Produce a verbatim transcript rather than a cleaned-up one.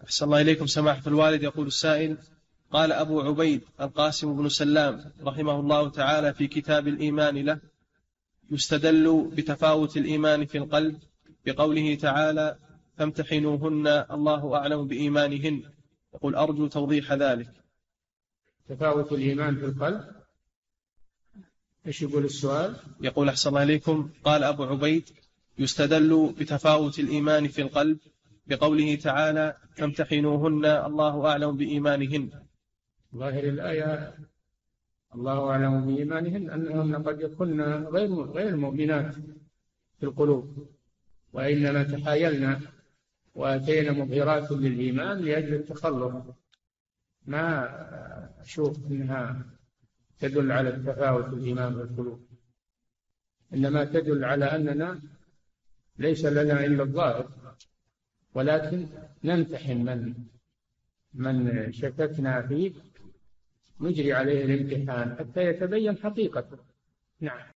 أحسن الله إليكم سماحة الوالد. يقول السائل: قال أبو عبيد القاسم بن سلام رحمه الله تعالى في كتاب الإيمان له: يستدل بتفاوت الإيمان في القلب بقوله تعالى: فامتحنوهن الله أعلم بإيمانهن. يقول: أرجو توضيح ذلك. تفاوت الإيمان في القلب، إيش يقول السؤال؟ يقول: أحسن الله إليكم، قال أبو عبيد: يستدل بتفاوت الإيمان في القلب بقوله تعالى: فامتحنوهن الله أعلم بإيمانهن. ظاهر الآية الله أعلم بإيمانهن أنهن قد يكون غير غير مؤمنات في القلوب، وإنما تحايلنا وأتينا مظهرات للإيمان لأجل التخلص. ما أشوف أنها تدل على التفاوت الإيمان في القلوب، إنما تدل على أننا ليس لنا إلا الظاهر، ولكن نمتحن من من شككنا فيه، نجري عليه الامتحان حتى يتبين حقيقته. نعم.